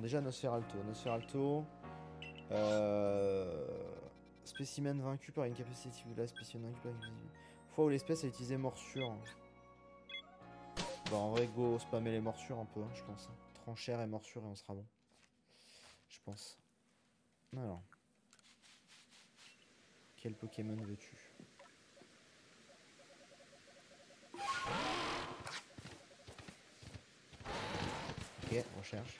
déjà Nosferalto. Spécimen vaincu par une capacité de la spécimen vaincu par une capacité. Fois où l'espèce a utilisé morsure. Bah en vrai go spammer les morsures un peu hein, je pense. Tranchère et morsure et on sera bon. Je pense. Alors. Quel Pokémon veux-tu? Ok, recherche.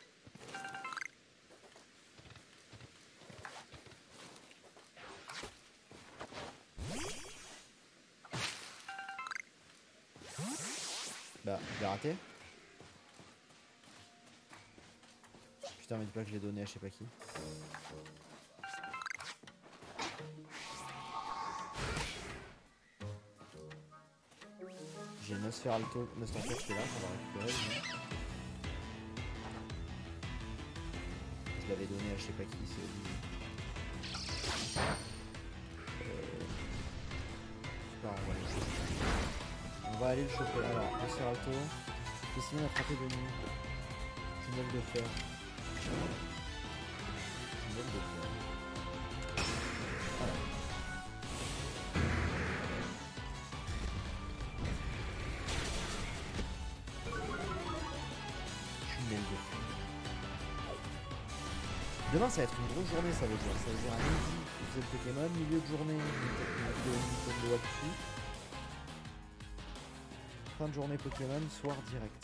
Bah, je l'ai raté. Putain, mais dis pas que je l'ai donné à je sais pas qui. J'ai Nosferalto qui est là, on va récupérer. Je l'avais donné à je sais pas qui, c'est pas, on va aller le choper. Alors, Nosferalto. Spécimen attrapé de nuit. Tunnel de fer. Tunnel de fer. Voilà. Tunnel de fer. Demain ça va être une grosse journée, ça veut dire. Ça veut dire à midi, vous êtes Pokémon, milieu de journée, Nintendo Actu. Fin de journée Pokémon, soir direct.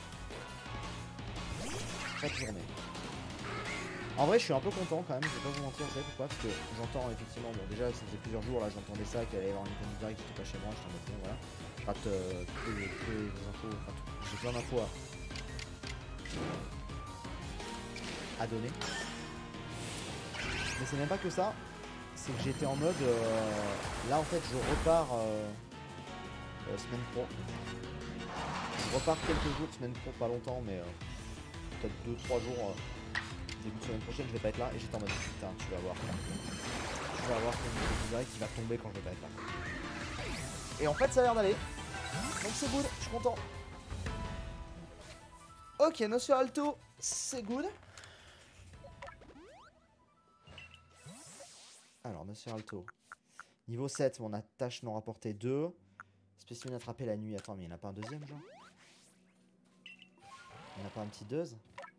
4 journées. En vrai je suis un peu content quand même, je vais pas vous mentir, vous savez pourquoi? Parce que j'entends effectivement, bon déjà ça faisait plusieurs jours là, j'entendais ça, qu'il allait y avoir une Nintendo Direct, j'étais pas chez moi, j'étais en mode bon voilà. Je rate toutes les infos, enfin j'ai plein d'infos à donner. Mais c'est même pas que ça, c'est que j'étais en mode là en fait je repars semaine pro. Je repars quelques jours, semaine pro, pas longtemps mais peut-être 2-3 jours début de semaine prochaine je vais pas être là et j'étais en mode putain tu vas voir direct qui va tomber quand je vais pas être là. Et en fait ça a l'air d'aller. Donc c'est good, je suis content. Ok, Nosferalto, c'est good. Alors, Nosferalto. Niveau 7, mon attache n'en rapportait 2. Spécimen attrapé la nuit. Attends, mais il n'y en a pas un deuxième, genre? Il n'y en a pas un petit deuxième?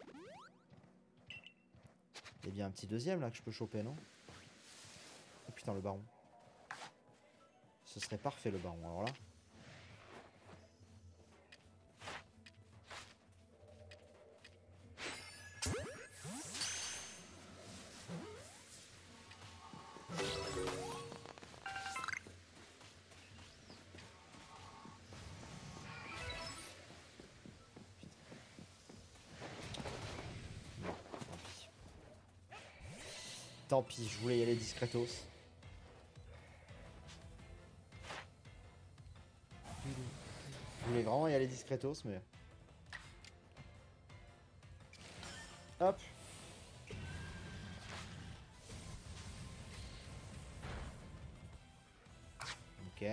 Il y a bien un petit deuxième, là, que je peux choper, non? Oh putain, le baron. Ce serait parfait, le baron, alors là. Tant pis, je voulais y aller discretos. Je voulais vraiment y aller discretos, mais... Hop. Ok.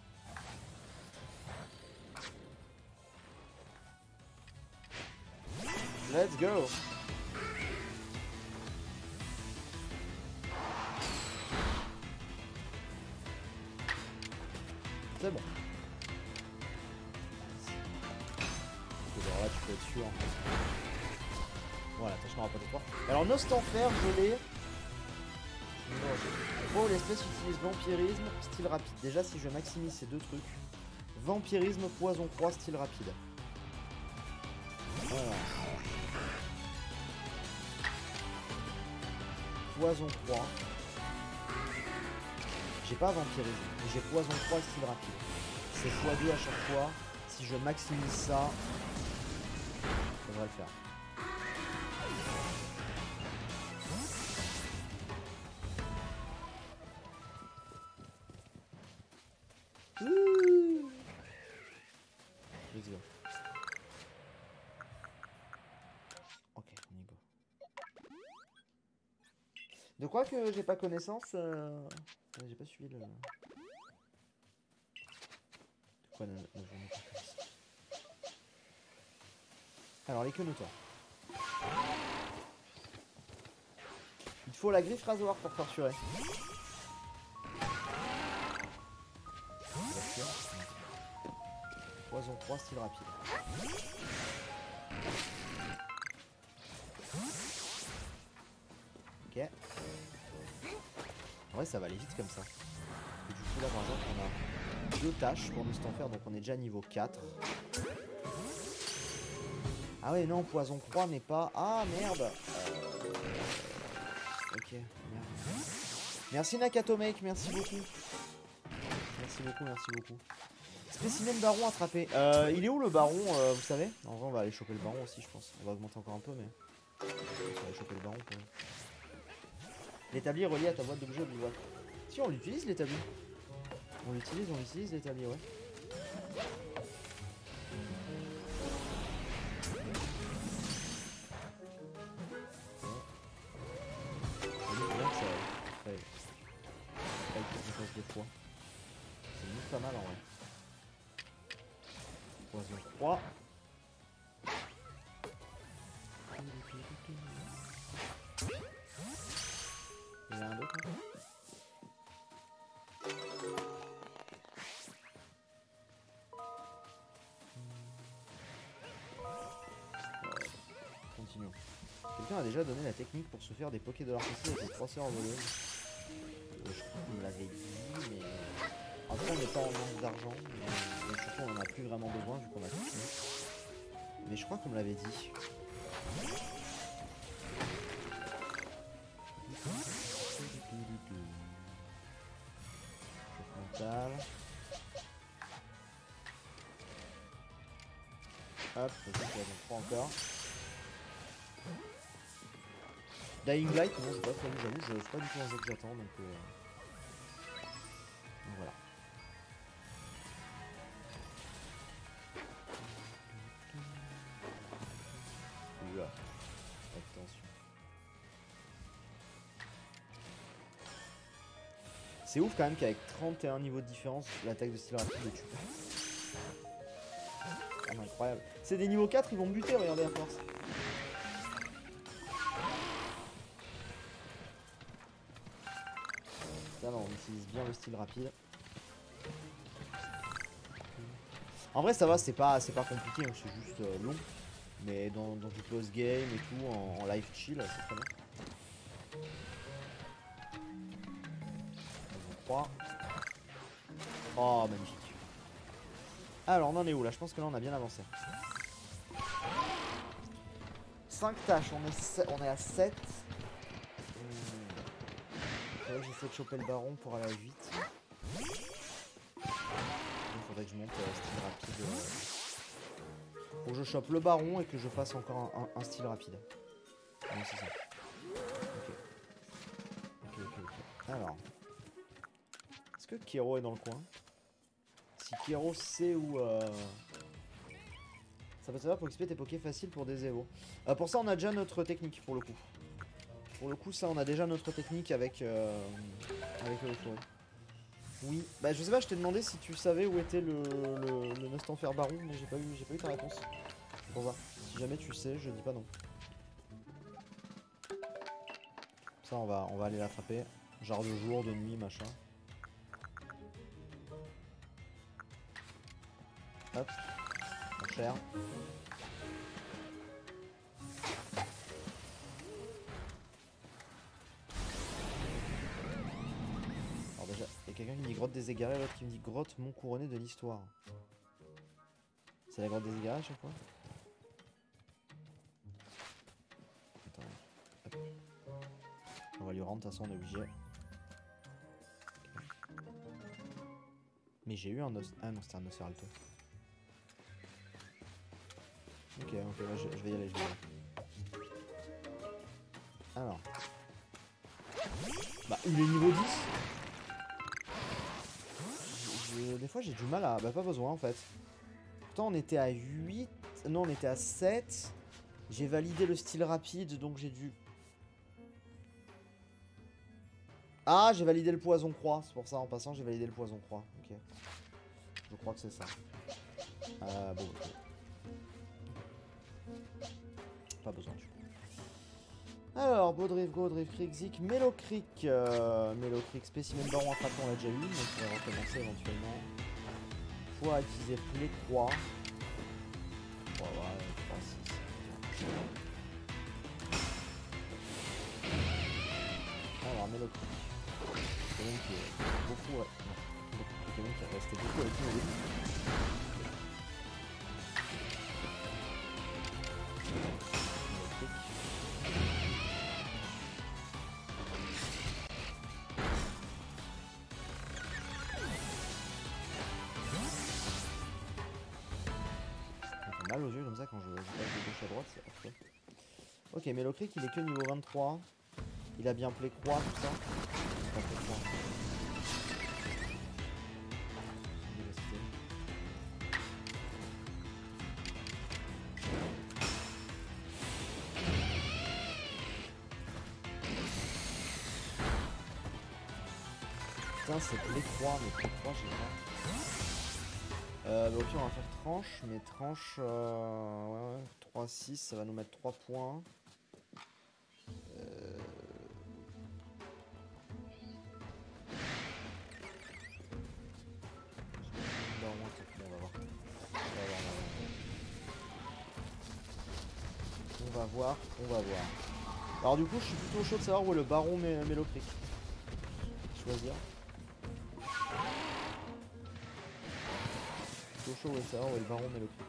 Let's go. C'est bon. Alors là, tu peux être sûr. Voilà, tâche n'aura pas de 3. Alors, Nostanfer, je l'ai. Oh, l'espèce utilise vampirisme, style rapide. Déjà, si je maximise ces deux trucs, vampirisme, poison croix, style rapide. Voilà. Poison croix. J'ai pas vampirisme, mais j'ai poison croix, style rapide. C'est x2 à chaque fois. Si je maximise ça, ça devrait le faire. Ouh. Let's go. Ok, on y go. De quoi que j'ai pas connaissance j'ai pas suivi le... De quoi ne pas connaissance. Alors les quenotants. faut la griffe rasoir pour torturer. Poison 3, style rapide. Ok. En vrai, ça va aller vite comme ça. Et du coup, là, par exemple, on a 2 tâches pour nous en faire, donc on est déjà niveau 4. Ah ouais, non, poison 3 n'est pas... Ah, merde. Ok, merde. Merci Nakato Make, merci beaucoup. Merci beaucoup, merci beaucoup. Spécimen baron attrapé. Il est où le baron, vous savez? En vrai, on va aller choper le baron aussi, je pense. On va augmenter encore un peu, mais... On va aller choper le baron quand même. L'établi est relié à ta boîte d'objets bivouac. Si, on l'utilise l'établi. On l'utilise l'établi, ouais. C'est limite pas mal en vrai. Poison 3. Il y en a un d'autre encore. Continuons. Quelqu'un a déjà donné la technique pour se faire des pokés de l'artificiel avec des croisseurs en volume. Je crois qu'on me l'avait dit, mais... Après on n'est pas en manque d'argent, mais surtout on en a plus vraiment besoin vu qu'on a tout fini. Mais je crois qu'on me l'avait dit. Mental. Hop, vas-y, on prend encore. Dying Light, non, j'ai pas prévu, j'avoue, c'est pas du tout un jeu que j'attends, donc voilà. Oula, attention. C'est ouf quand même qu'avec 31 niveaux de différence, l'attaque de style rapide le tue pas. Ah, incroyable. C'est des niveaux 4, ils vont me buter, regardez à force. Ça va, on utilise bien le style rapide. En vrai ça va, c'est pas compliqué, hein, c'est juste long. Mais dans du close game et tout, en live chill, c'est très bien. 3. Oh, magnifique. Alors, on en est où là? Je pense que là, on a bien avancé. 5 tâches, on est à 7. J'essaie de choper le baron pour aller à 8. Il faudrait que je monte style rapide. Faut que je chope le baron et que je fasse encore un style rapide. Oui, c'est ça. Ok. Alors. Est-ce que Kero est dans le coin? Si Kero sait où... Ça peut servir pour XP tes pokés faciles pour des évos. Pour ça, on a déjà notre technique, pour le coup. Pour le coup, ça, on a déjà notre technique avec le souris. Oui. Bah, je sais pas, je t'ai demandé si tu savais où était le Mustanfer Baron, mais j'ai pas eu ta réponse. Pour voir. Si jamais tu sais, je dis pas non. Ça, on va aller l'attraper. Genre de jour, de nuit, machin. Hop. Mon cher. Alors déjà, il y a quelqu'un qui me dit grotte des égarés, l'autre qui me dit grotte mont couronné de l'histoire. C'est la grotte des égarés à chaque fois? Attends. Hop. On va lui rendre, de toute façon on est obligé. Mais j'ai eu un os... Ah non, c'était un Nosferalto. Ok, là, je vais y aller, Alors. Bah, il est niveau 10. Des fois, j'ai du mal à... Bah, pas besoin, en fait. Pourtant, on était à 8. Non, on était à 7. J'ai validé le style rapide, donc j'ai dû... Ah, j'ai validé le poison croix. C'est pour ça, en passant, j'ai validé le poison croix. Ok. Je crois que c'est ça. Bon, ok. Pas besoin du coup. Alors, Baudrive, Go, Drive Creek, Zik, Mellow Creek. Mellow Creek, spécimen baron attrapé, on l'a déjà eu, mais on pourrait recommencer éventuellement. Fois utiliser Play Croix. Ouais, 3, 6. Alors, Mellow Creek. C'est même qui est beaucoup. Ouais. C'est quelqu'un qui est resté beaucoup avec nous au début. Mal aux yeux comme ça quand je passe de gauche à droite, c'est affreux. Ok, mais le Creek il est que niveau 23. Il a bien play croix, tout ça. Pas play croix. Putain, c'est play croix, mais play croix, j'ai pas. Ok, on va faire tranche, mais tranche. Ouais, 3, 6, ça va nous mettre 3 points. On va voir. Alors du coup, je suis plutôt chaud de savoir où est le baron Mellow Creek. Choisir. Plutôt chaud de savoir où est le baron Mellow Creek.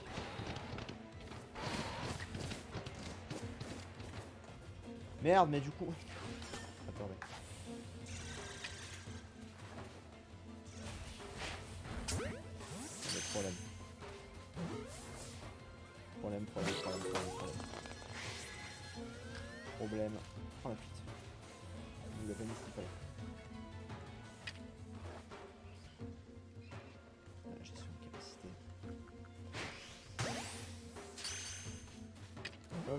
Merde, mais du coup... Attendez. Problème. Oh la fuite. Il a pas mis ce qu'il fallait. Gestion de capacité. Ok.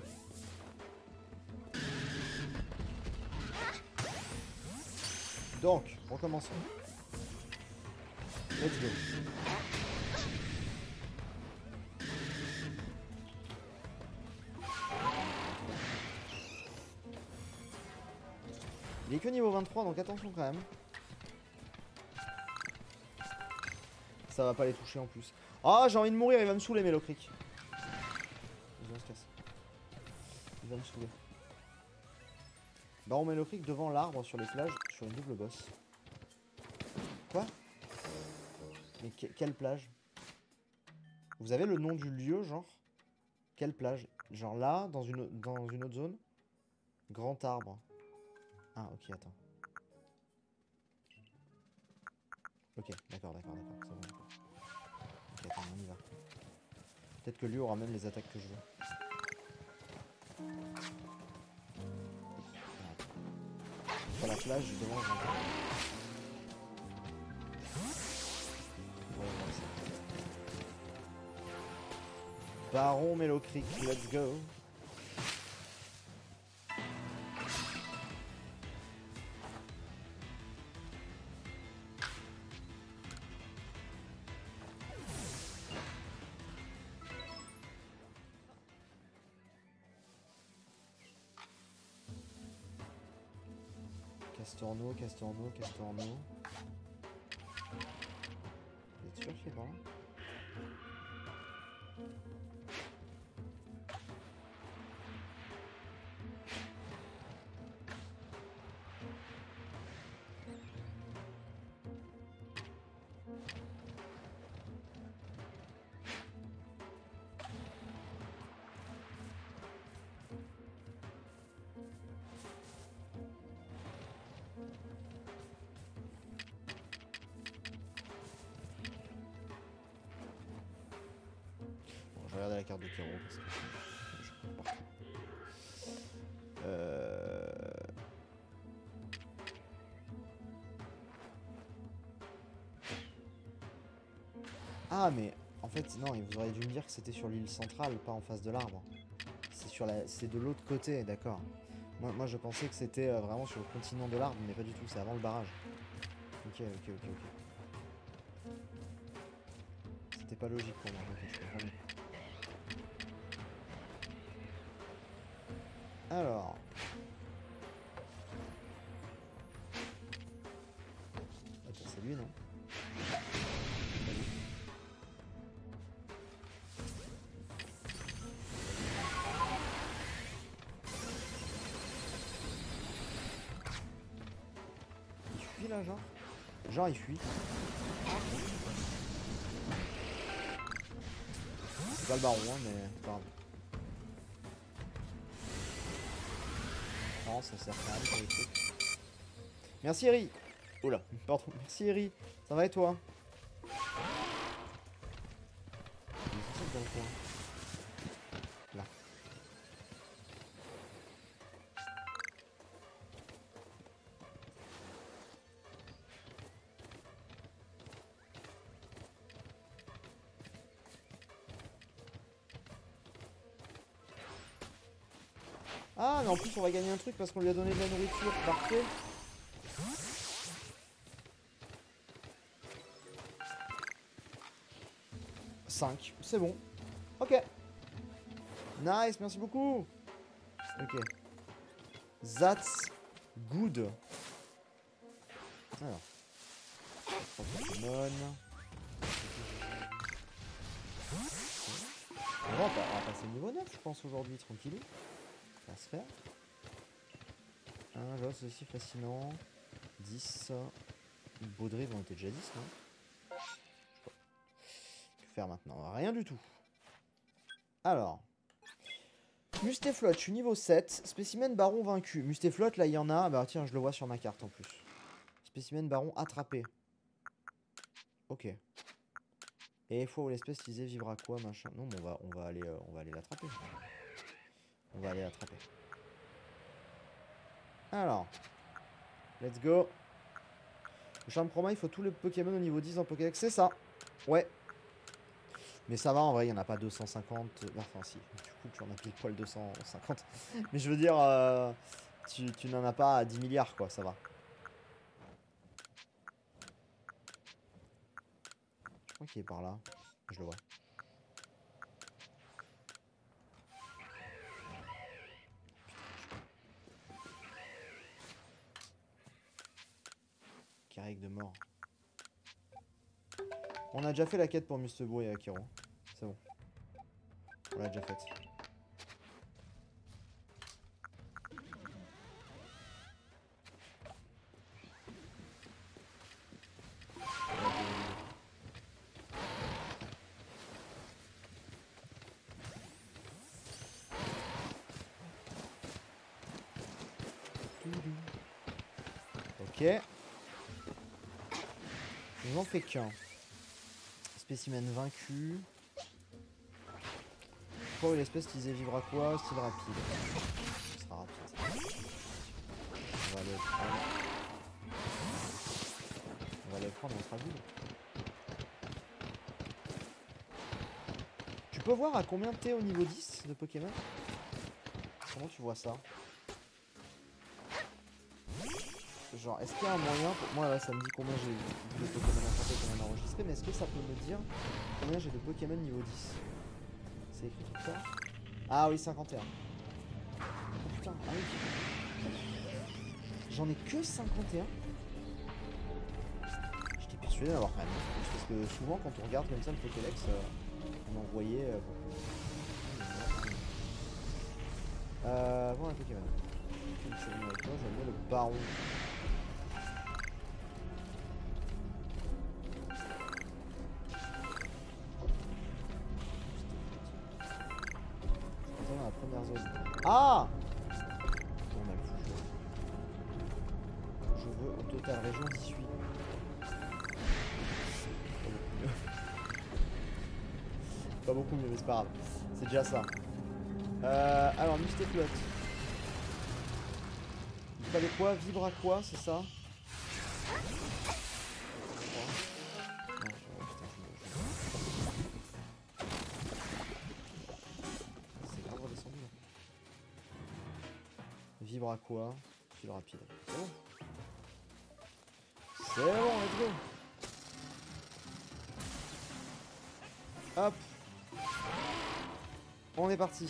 Donc, recommençons. Let's go. Il est que niveau 23, donc attention quand même. Ça va pas les toucher en plus. Ah, j'ai envie de mourir, il va me saouler, Mellow Creek. On se casse. Il va me saouler. Baron Mellow Creek devant l'arbre sur les plages, sur une double bosse. Quoi? Mais quelle plage? Vous avez le nom du lieu, genre? Quelle plage? Genre là, dans une autre zone? Grand arbre. Ah, ok, attends. Ok, d'accord, c'est bon. Ok, attends, on y va. Peut-être que lui aura même les attaques que je veux. Sur la plage, devant le grand arbre. Baron Mellow Creek, let's go. Castorno. Vous êtes sûr qu'il est par là? Bon, je vais regarder la carte de Kero parce que je comprends pas. Ah mais en fait non, vous auriez dû me dire que c'était sur l'île centrale, pas en face de l'arbre. C'est de l'autre côté, d'accord. Moi je pensais que c'était vraiment sur le continent de l'arbre, mais pas du tout, c'est avant le barrage. Ok. C'était pas logique pour moi, ok, je comprends mieux. Alors, là, genre? Genre il fuit. C'est pas le baron, hein, mais pas grave. Non, ça sert à rien pour les trucs. Merci Eri. Oula, pardon. Merci Eri. Ça va et toi? Dans le coin. Là. Ah, mais en plus on va gagner un truc parce qu'on lui a donné de la nourriture. Parfait. C'est bon. Ok. Nice, merci beaucoup. Ok. That's good. Alors. Pokémon. On va passer niveau 9, je pense, aujourd'hui, tranquille. Ça va se faire. Un c'est aussi fascinant. 10. Baudrive, on était déjà 10, non? Que faire maintenant? Rien du tout. Alors. Mustéflotte, je suis niveau 7. Spécimen baron vaincu. Mustéflotte, là, il y en a. Bah tiens, je le vois sur ma carte en plus. Spécimen baron attrapé. Ok. Et fois où l'espèce utilisée vivra quoi, machin. Non, mais on va aller l'attraper. On va aller l'attraper. Alors. Let's go. Le charme chroma, il faut tous les Pokémon au niveau 10 en Pokédex. C'est ça. Ouais. Mais ça va, en vrai, il n'y en a pas 250. Enfin, si. Du coup, tu en as pile poil 250. Mais je veux dire, tu n'en as pas à 10 milliards, quoi. Ça va. Je crois qu'il est par là. Je le vois. Carrick de mort. On a déjà fait la quête pour Mustebo et Akiro. C'est bon. On l'a déjà faite. Ok. Je n'en fais qu'un. Spécimen vaincu. Pourquoi l'espèce utilisée vivra quoi? Style rapide. Ce sera rapide. On va aller le prendre. On va aller le prendre, on sera vide. Tu peux voir à combien t'es au niveau 10 de Pokémon? Comment tu vois ça? Genre, est-ce qu'il y a un moyen pour... Moi là ça me dit combien j'ai de Pokémon attrapés, combien enregistrés, mais est-ce que ça peut me dire combien j'ai de Pokémon niveau 10? C'est écrit tout ça? Ah oui, 51. Oh putain, ah oui. J'en ai que 51. J'étais persuadé d'avoir quand même plus, parce que souvent quand on regarde comme ça le Pokédex, on en voyait beaucoup. Bon, un Pokémon. Je vais avec toi, je vais mettre le baron. Dans la première zone. Ah! On a le fou. Je veux au total région 18. Pas beaucoup mieux, mais c'est pas grave. C'est déjà ça. Alors, Mustéflotte. Il fallait quoi? Vibre à quoi, c'est ça? C'est grave redescendu là. Vibre à quoi? Fil rapide. C'est bon. C'est bon, let's go. Hop. On est parti.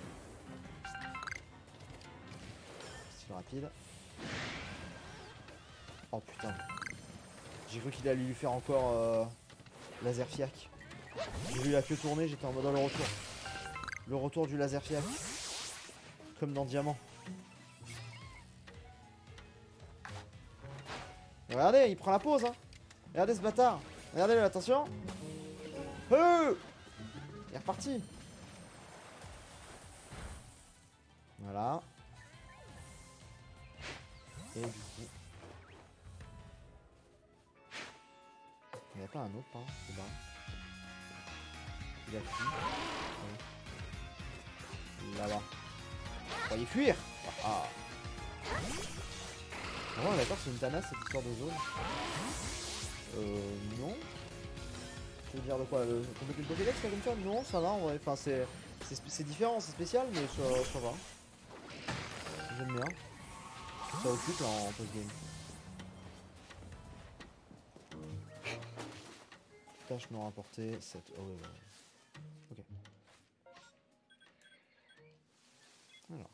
Style rapide. Oh putain. J'ai cru qu'il allait lui faire encore laser fiac. J'ai vu la queue tourner, j'étais en mode le retour. Le retour du laser fiac. Comme dans Diamant. Regardez, il prend la pause, hein. Regardez ce bâtard. Regardez-le, attention. Il est reparti. Voilà. Et du coup... Il n'y a pas un autre, hein, c'est bon. Il a fui. Oui. Là-bas. Vous croyez fuir? Ah. Oh d'accord, c'est une tanasse cette histoire de zone. Non. Tu veux dire de quoi? Compléter le Pokédex là comme ça? Non, ça va en vrai. Enfin, c'est différent, c'est spécial, mais ça va. J'aime bien. Ça occupe là en post-game. Tâche non rapportée, 7. Oh ouais, ouais. Ok. Alors.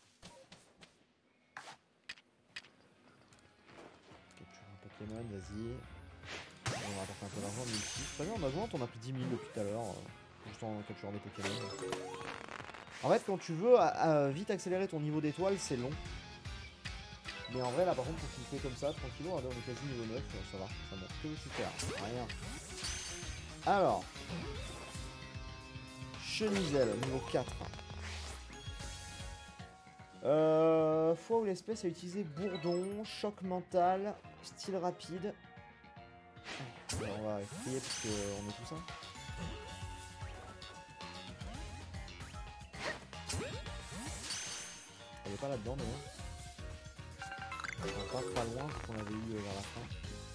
Capture un Pokémon, vas-y. On va rapporter un peu d'argent, 1006. Très bien, on a joué, on a pris 10 000 depuis tout à l'heure. Juste en capturant des Pokémon. En fait, quand tu veux vite accélérer ton niveau d'étoile, c'est long. Mais en vrai, là par contre, quand tu le fais comme ça, tranquillou, on est quasi niveau 9, ça va, ça monte que super. Rien. Alors. Chemisel, niveau 4. Fois où l'espèce a utilisé bourdon, choc mental, style rapide. Alors, on va essayer parce qu'on est tout ça. Elle est pas là-dedans d'ailleurs. Pas loin ce qu'on avait eu vers la fin.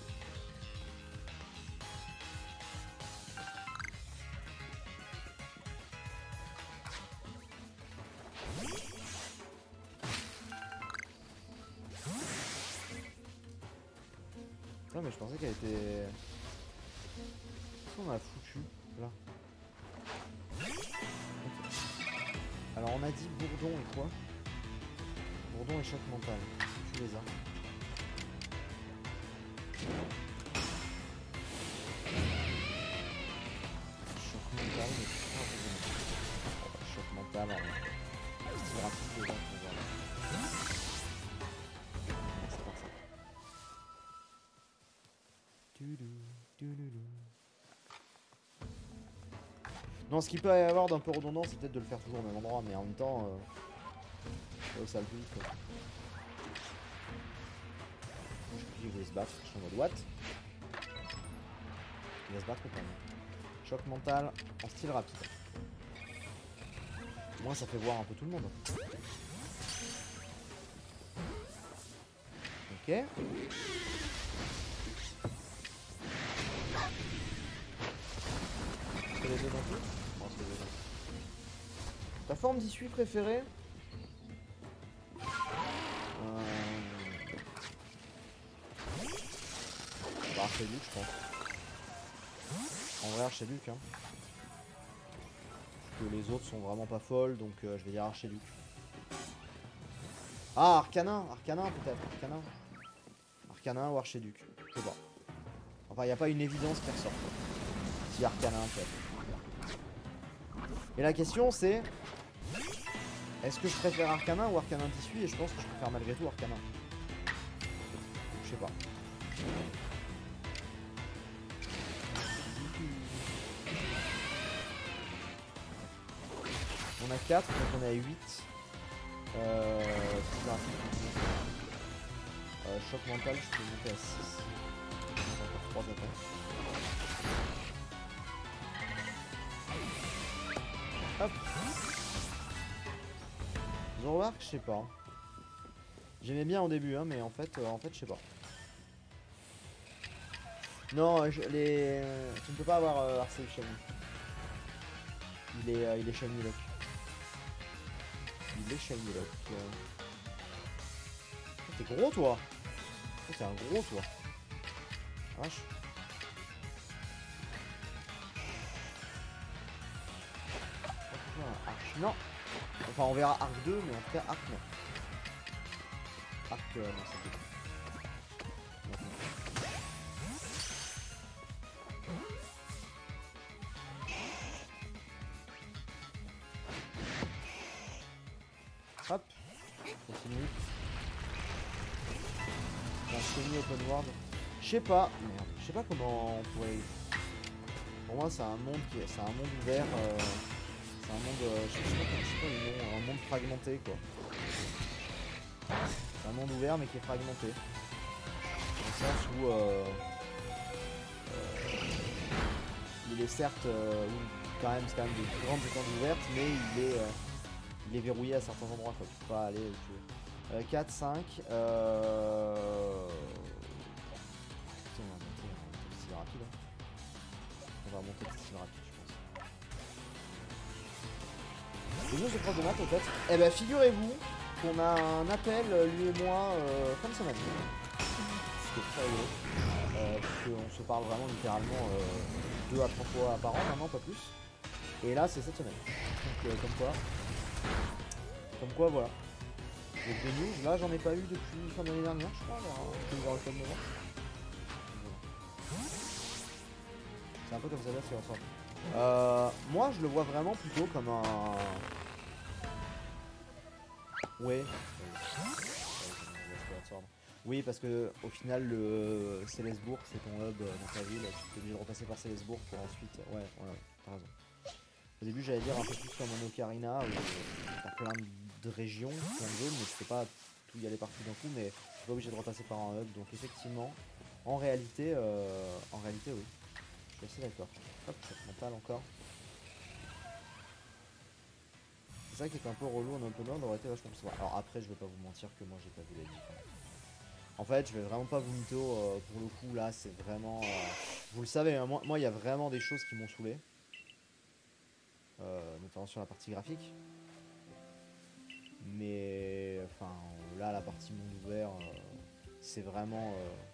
Non mais je pensais qu'elle était... Qu'est-ce qu'on a foutu là? Okay. Alors on a dit bourdon et quoi? Bourdon et choc mental. Tu les as. Choc mental, mais choc mental en style rapide déjà pour voir. C'est pour ça. Non, ce qu'il peut y avoir d'un peu redondant, c'est peut-être de le faire toujours au même endroit, mais en même temps, ça le plus vite quoi. Je vais se battre, je suis en mode what? Il va se battre quand même. Choc mental en style rapide. Au moins ça fait voir un peu tout le monde. Ok. C'est les deux d'un coup? Non, c'est les deux d'un coup. Ta forme d'issue préférée? Bah, Archduc, je pense. En vrai, Archduc, hein. Parce que les autres sont vraiment pas folles, donc je vais dire Archduc. Ah, Arcanin! Arcanin, peut-être. Arcanin. Arcanin ou Archduc. Je sais pas. Enfin, il n'y a pas une évidence qui ressort. Si Arcanin, peut-être. Et la question, c'est... Est-ce que je préfère Arcanin ou Arcanin d'issue? Et je pense que je préfère malgré tout Arcanin. Je sais pas. On a 4, donc on est à 8. Choc mental, je peux monter à 6. Encore 3 attaques. Hop. Zoroark, je sais pas. J'aimais bien au début, hein, mais en fait, je sais pas. Non, tu ne peux pas avoir Arcel Shiny. Il est Shiny Lock. Il est Shiny Lock. Oh, t'es gros, toi. Oh, t'es un gros, toi. Vache. Arc, non. Enfin, on verra Arc 2, mais en tout cas, Arc, non. Arc, non, c'est tout. Hop, continue. Un semi open world. Je sais pas, merde, je sais pas comment on pourrait... Pour moi c'est un monde qui est... c'est un monde ouvert, c'est un monde, je sais pas le nom, un monde fragmenté quoi. C'est un monde ouvert mais qui est fragmenté. Dans le sens où il est certes quand même, c'est quand même de grandes étendues ouvertes, mais il est verrouillé à certains endroits quoi. Tu peux pas aller où tu veux. 4, 5, Putain, on va monter un style rapide. On va monter le style rapide, je pense. Le jeu se proche de maths, en fait. Eh ben, figurez-vous qu'on a un appel, lui et moi, fin de semaine. Ce qui est très rigolo. Puisqu'on se parle vraiment littéralement 2 à 3 fois par an, maintenant, pas plus. Et là, c'est cette semaine. Donc, comme quoi, voilà. Donc des news, là j'en ai pas eu depuis fin d'année dernière je crois, vers octobre novembre. C'est un peu comme ça là, c'est ensemble. Moi je le vois vraiment plutôt comme un... Ouais. Oui parce que au final le Célesbourg c'est ton hub dans ta ville, tu es obligé de repasser par Célesbourg pour ensuite... Ouais, t'as raison. Au début j'allais dire un peu plus comme un Ocarina où t'as plein de régions, plein de zones, mais tu peux pas tout y aller partout d'un coup, mais tu es pas obligé de repasser par un hub, donc effectivement, en réalité oui, je suis assez d'accord. Hop, cette mentale encore. C'est ça qui est un peu relou en open world, aurait été vachement plus sympa. Alors après, je vais pas vous mentir que moi j'ai pas vu la différence. En fait, je vais vraiment pas vous mytho, pour le coup, là, c'est vraiment... vous le savez, hein, moi il y a vraiment des choses qui m'ont saoulé. Notamment sur la partie graphique. Mais enfin là la partie monde ouvert c'est vraiment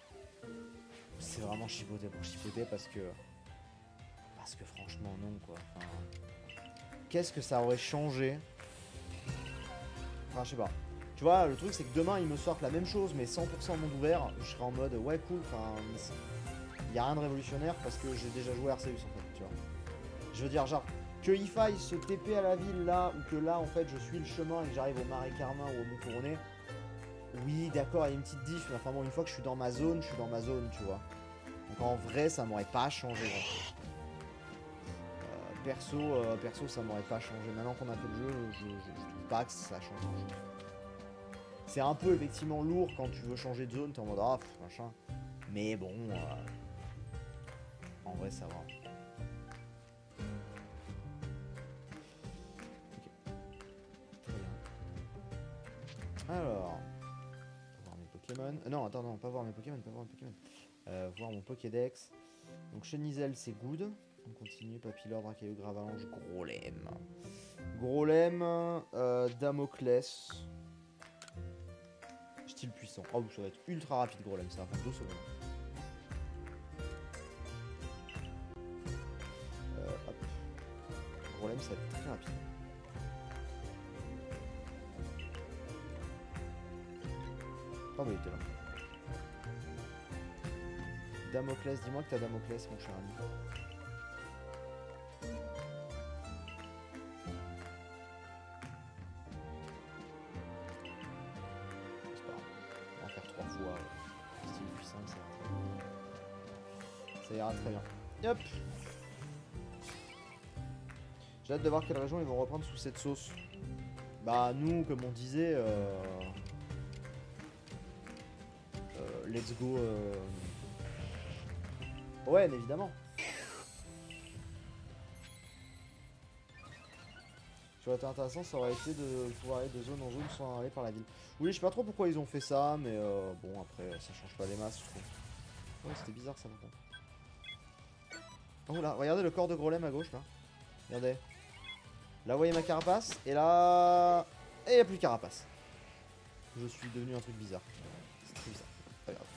chipoté pour chipoter parce que franchement non quoi. Enfin, qu'est-ce que ça aurait changé? Enfin je sais pas. Tu vois le truc c'est que demain ils me sortent la même chose mais 100% monde ouvert, je serai en mode ouais cool, enfin il y a rien de révolutionnaire parce que j'ai déjà joué Arceus en fait, tu vois. Je veux dire genre qu'il faille se TP à la ville là, ou que là en fait je suis le chemin et que j'arrive au Marais Carmin ou au Mont Couronné. Oui d'accord il y a une petite diff, mais enfin bon une fois que je suis dans ma zone, tu vois. Donc en vrai ça m'aurait pas changé perso ça m'aurait pas changé. Maintenant qu'on a fait le jeu, je trouve pas que ça change grand chose. C'est un peu effectivement lourd quand tu veux changer de zone, t'es en mode ah machin. Mais bon, en vrai ça va. Alors, voir mes Pokémon. Non, attends, non, pas voir mes Pokémon, voir mon Pokédex. Donc Chenizel, c'est good. On continue, Papillard, Dracaillou, Gravalanche, Grolem. Grolem, Damoclès. Style puissant. Oh, ça va être ultra rapide, Grolem, ça va prendre 2 secondes. Hop. Grolem, ça va être très rapide. Ah oui, t'es là. Damoclès, dis-moi que t'as Damoclès, mon cher ami. C'est pas grave. On va faire 3 fois. Style puissant, ça ira très bien. Hop. J'ai hâte de voir quelle région ils vont reprendre sous cette sauce. Bah nous, comme on disait, let's go. Ouais, mais évidemment. Ça aurait été intéressant, ça aurait été de pouvoir aller de zone en zone sans aller par la ville. Oui, je sais pas trop pourquoi ils ont fait ça, mais bon, après, ça change pas les masses, je trouve. Ouais, c'était bizarre ça, par contre. Oh là, regardez le corps de Grolem à gauche, là. Regardez. Là, vous voyez ma carapace, et là... Et il n'y a plus de carapace. Je suis devenu un truc bizarre. C'est très bizarre. Regarde.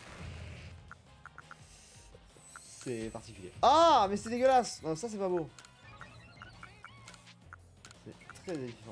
C'est particulier. Ah, mais c'est dégueulasse. Non, ça, c'est pas beau. C'est très différent.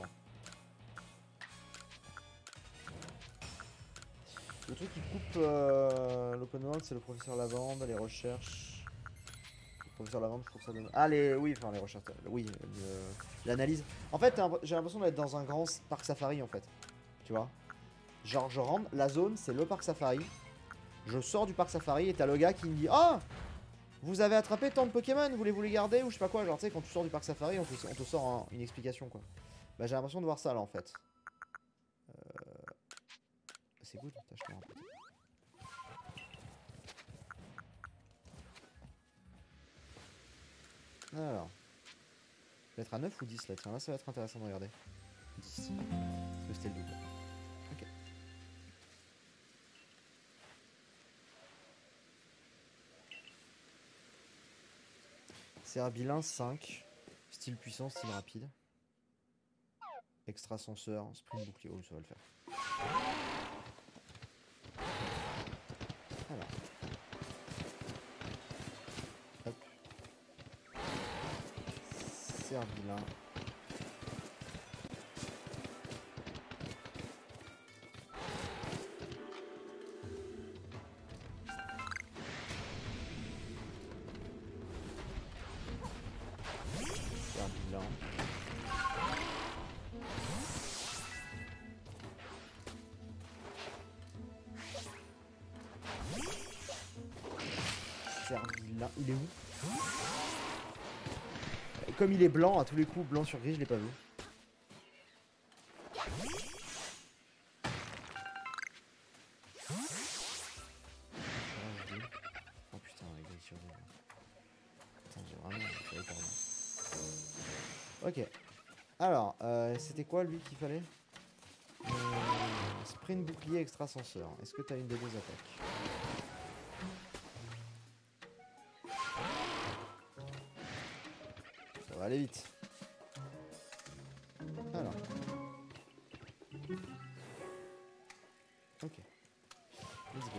Le truc qui coupe l'open world, c'est le professeur Lavande, les recherches. Le professeur Lavande, je trouve ça donne... Ah, oui, enfin, les recherches... Oui, l'analyse. En fait, j'ai l'impression d'être dans un grand parc safari, en fait. Tu vois? Genre, je rentre, la zone, c'est le parc safari. Je sors du parc safari et t'as le gars qui me dit oh, vous avez attrapé tant de Pokémon, voulez-vous les garder ou je sais pas quoi. Genre, tu sais, quand tu sors du parc safari, on te sort une explication quoi. Bah, j'ai l'impression de voir ça là en fait. C'est good, t'as acheté un peu. Alors. Je vais être à 9 ou 10 là, tiens, là ça va être intéressant de regarder. 10. Parce que c'était le double. Ok. Cerbilin 5. Style puissant, style rapide. Extra senseur, sprint bouclier. Oh, ça va le faire. Alors. Hop. Cerbilin. Cerbilin. Cerbilin. Il est où? Et comme il est blanc, à tous les coups, blanc sur gris, je l'ai pas vu. Oh putain, avec gris sur gris. Putain, j'ai vraiment... Ok. Alors, c'était quoi lui qu'il fallait? Sprint bouclier extra senseur. Est-ce que t'as une des deux attaques? Ça va aller vite. Alors. Ok. Let's go.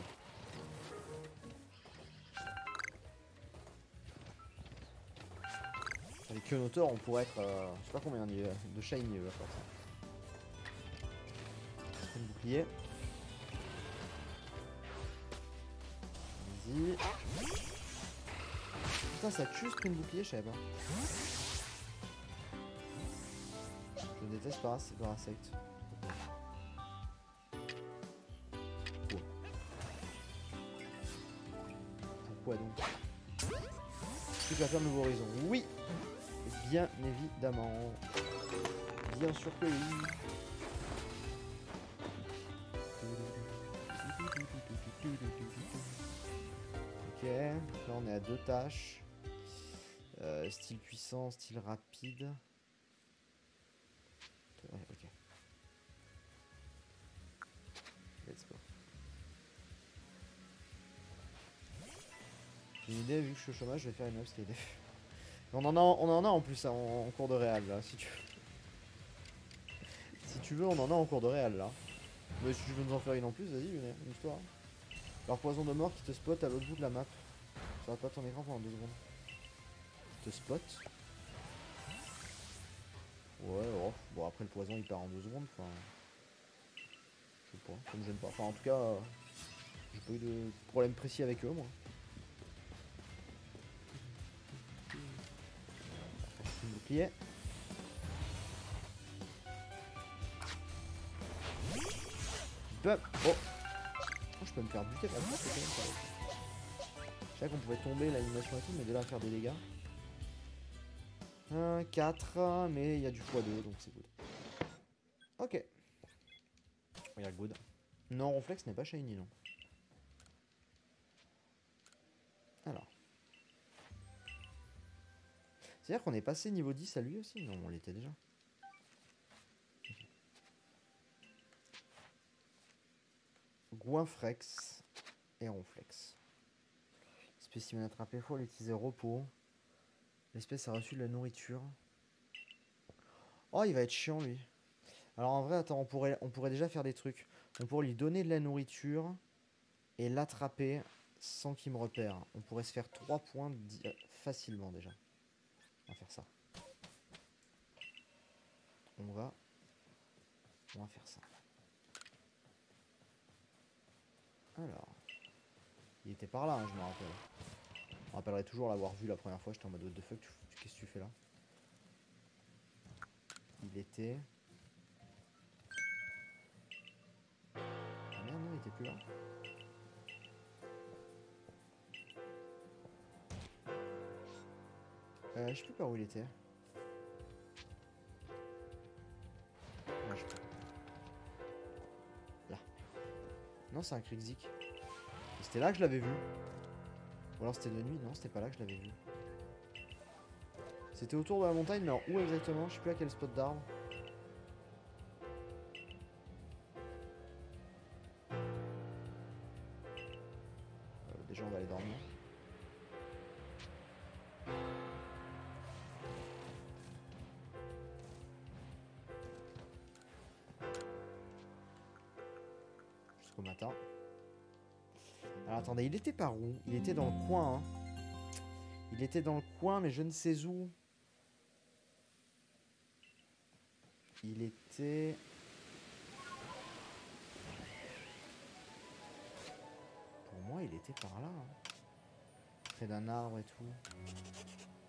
Avec Kyonotor, on pourrait être... je sais pas combien de shiny va faire ça. Sprint bouclier. Vas-y. Putain, ça tue sprint bouclier, je savais pas. Je déteste Parasect. Pourquoi donc? Est-ce que tu vas faire Nouveau Horizon? Oui! Bien évidemment. Bien sûr que oui. Ok, là on est à 2 tâches. Style puissant, style rapide. Ouais, ok. Let's go. J'ai une idée, vu que je suis au chômage, je vais faire une upscale. On en a en plus hein, en cours de réal là, si tu veux. Si tu veux, on en a en cours de réal là. Mais si tu veux nous en faire une en plus, vas-y, une histoire. Alors, poison de mort qui te spot à l'autre bout de la map. Ça va pas ton écran pendant 2 secondes. Te spot. Ouais, oh. Bon, après le poison il part en 2 secondes. Enfin. Je sais pas, ça me gêne pas. Enfin, en tout cas, j'ai pas eu de problème précis avec eux, moi. Un bouclier. Bum. Oh. Je peux me faire buter par le c'est quand même pas. Je savais qu'on pouvait tomber l'animation et tout, mais de là à faire des dégâts. 1, 4, mais il y a du x2, donc c'est good. Ok. Regarde, good. Non, Ronflex n'est pas shiny, non. Alors. C'est-à-dire qu'on est passé niveau 10 à lui aussi? Non, on l'était déjà. Goinfrex et Ronflex. Spécimen attrapé, faut l'utiliser repos. L'espèce a reçu de la nourriture. Oh, il va être chiant lui. Alors en vrai, attends, on pourrait déjà faire des trucs. On pourrait lui donner de la nourriture et l'attraper sans qu'il me repère. On pourrait se faire 3 points facilement déjà. On va faire ça. On va faire ça. Alors. Il était par là, hein, je me rappelle. Je me rappellerai toujours l'avoir vu la première fois. J'étais en mode what the fuck, qu'est-ce que tu fais là? Il était... Ah merde, non, il était plus là. Je sais plus par où il était. Ouais, je peux. Là. Non, c'est un Krixik. C'était là que je l'avais vu. Ou alors c'était de nuit. Non, c'était pas là que je l'avais vu. C'était autour de la montagne, mais alors où exactement? Je sais plus à quel spot d'arbre. Déjà, on va aller dormir. Jusqu'au matin. Alors attendez, il était par où? Il était dans le coin, hein. Il était dans le coin, mais je ne sais où. Il était... Pour moi, il était par là, hein. Près d'un arbre et tout.